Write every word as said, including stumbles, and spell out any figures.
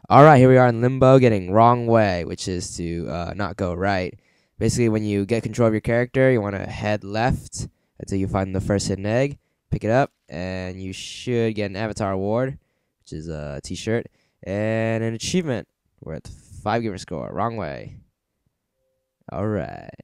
All right, here we are in Limbo, getting wrong way, which is to uh, not go right. Basically, when you get control of your character, you want to head left until you find the first hidden egg, pick it up, and you should get an avatar award, which is a T-shirt, and an achievement worth five gamer score. Wrong way. All right.